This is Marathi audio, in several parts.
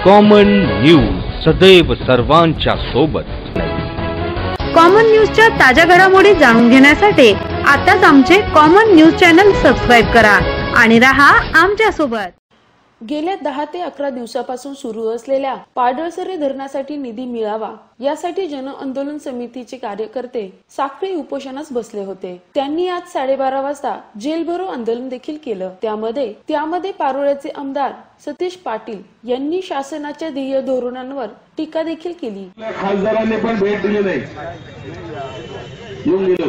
कॉमन न्यूज सदैव सर्वांच्या सोबत। कॉमन न्यूजच्या ताज्या घडामोडी जाणून घेण्यासाठी आताच आमचे कॉमन न्यूज चॅनल सबस्क्राइब करा आणि रहा आमच्या सोबत। गेल्या 10 ते 11 दिवसापासून सुरू असलेल्या पाडळसरे धरणासाठी निधी मिळावा यासाठी जन आंदोलन समितीचे कार्यकर्ते साखळी उपोषणास बसले होते। त्यांनी आज 12:30 वाजता जेल भरो आंदोलन देखील केलं। त्यामध्ये पारोळ्याचे आमदार सतीश पाटील यांनी शासनाच्या ध्येय धोरणांवर टीका देखील केली। खासदारांनी पण भेट दिली नाही, येऊन गेलो।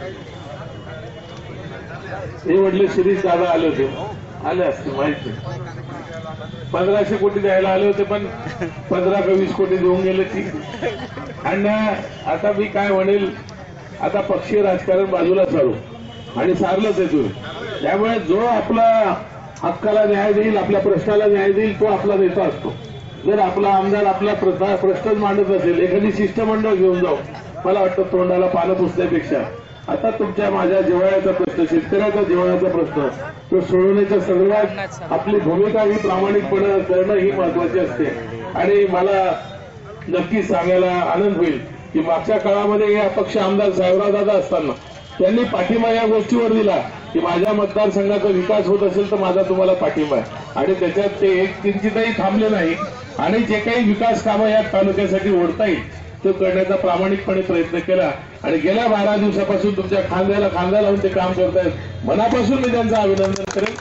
हे वडले शिरीष दादा आले होते, आले असते माहिती 1500 कोटी द्यायला आले होते, पण 15 का 20 कोटी देऊन गेले की। आणि आता मी काय म्हणेल, आता पक्षीय राजकारण बाजूला सारू आणि सारलंच आहे तुम्ही। त्यामुळे जो आपला हक्काला न्याय देईल, आपल्या प्रश्नाला न्याय देईल, तो आपला नेता असतो। जर आपला आमदार आपला प्रश्नच मांडत असेल, एखादी शिष्टमंडळ घेऊन जाऊ, मला वाटतं तोंडाला पानं पुसण्यापेक्षा आता तुमच्या माझ्या जिव्हाळ्याचा प्रश्न, शेतकऱ्याचा जिव्हाळ्याचा प्रश्न तो सोडवण्याच्या संदर्भात आपली भूमिका ही प्रामाणिकपणे करणं ही महत्वाची असते। आणि मला नक्की सांगायला आनंद होईल की मागच्या काळामध्ये हे अपक्ष आमदार साहेबराव दादा असताना त्यांनी पाठिंबा या गोष्टीवर दिला की माझ्या मतदारसंघाचा विकास होत असेल तर माझा तुम्हाला पाठिंबा आहे। आणि त्याच्यात ते एक किंचितही थांबले नाही आणि जे काही विकास कामं या तालुक्यासाठी ओढता येईल तो करण्याचा प्रामाणिकपणे प्रयत्न केला। आणि गेल्या 12 दिवसापासून तुमच्या खांद्याला खांदा लावून ते काम करतायत, मनापासून मी त्यांचं अभिनंदन करेन।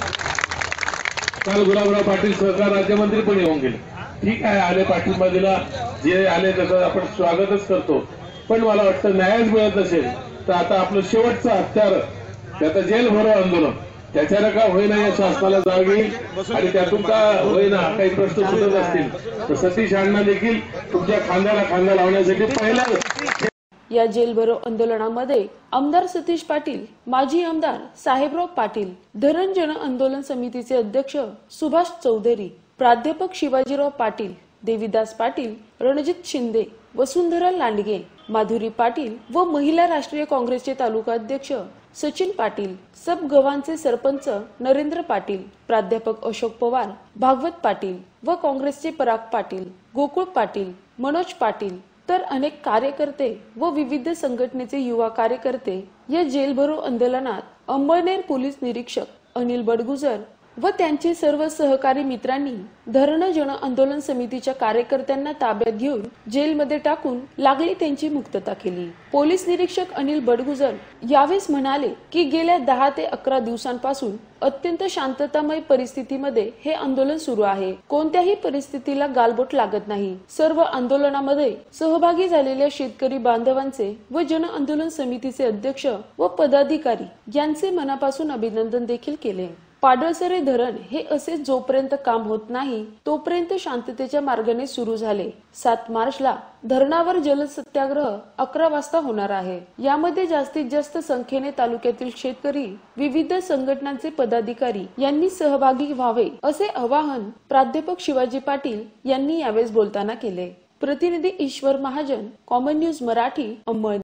काल गुलाबराव पाटील सहकार राज्यमंत्री पण येऊन गेले, ठीक आहे, आले, पाठिंबा दिला, जे आले त्याचं आपण स्वागतच करतो। पण मला वाटतं न्यायच मिळत नसेल तर आता आपलं शेवटचं हत्यार त्याचं जेल भरो आंदोलन, त्याच्यानं का होईना या शासनाला जाग येईल आणि त्यातून का होईना काही प्रश्न सुटत असतील तर सतीश अण्णा देखील तुमच्या खांद्याला खांदा लावण्यासाठी पहिला। या जेल भरो आंदोलनामध्ये आमदार सतीश पाटील, माजी आमदार साहेबराव पाटील, धरण जन आंदोलन समितीचे अध्यक्ष सुभाष चौधरी, प्राध्यापक शिवाजीराव पाटील, देवीदास पाटील, रणजित शिंदे, वसुंधरा लांडगे, माधुरी पाटील व महिला राष्ट्रीय काँग्रेसचे तालुका अध्यक्ष सचिन पाटील, सब गव्हाणचे सरपंच नरेंद्र पाटील, प्राध्यापक अशोक पवार, भागवत पाटील व काँग्रेसचे पराग पाटील, गोकुळ पाटील, मनोज पाटील तर अनेक कार्यकर्ते व विविध संघटनेचे युवा कार्यकर्ते या जेल भरो आंदोलनात अंबळनेर पोलीस निरीक्षक अनिल बडगुजर व त्यांचे सर्व सहकारी मित्रांनी धरण जन आंदोलन समितीच्या कार्यकर्त्यांना ताब्यात घेऊन जेलमध्ये टाकून लागली त्यांची मुक्तता केली। पोलीस निरीक्षक अनिल बडगुजर यावेळेस म्हणाले की गेल्या 10 ते 11 दिवसांपासून अत्यंत शांततामय परिस्थितीमध्ये हे आंदोलन सुरू आहे। कोणत्याही परिस्थितीला गालबोट लागत नाही। सर्व आंदोलनामध्ये सहभागी झालेल्या शेतकरी बांधवांचे व जन आंदोलन समितीचे अध्यक्ष व पदाधिकारी यांचे मनापासून अभिनंदन देखील केले। पाडळसरे धरण हे असे जोपर्यंत काम होत नाही तोपर्यंत शांततेच्या मार्गाने सुरू झाले। 7 मार्चला धरणावर जल सत्याग्रह 11 वाजता होणार आहे। यामध्ये जास्तीत जास्त संख्येने तालुक्यातील शेतकरी, विविध संघटनांचे पदाधिकारी यांनी सहभागी व्हावे असे आवाहन प्राध्यापक शिवाजी पाटील यांनी यावेळेस बोलताना केले। प्रतिनिधी ईश्वर महाजन, कॉमन न्यूज मराठी, अंबळनेर।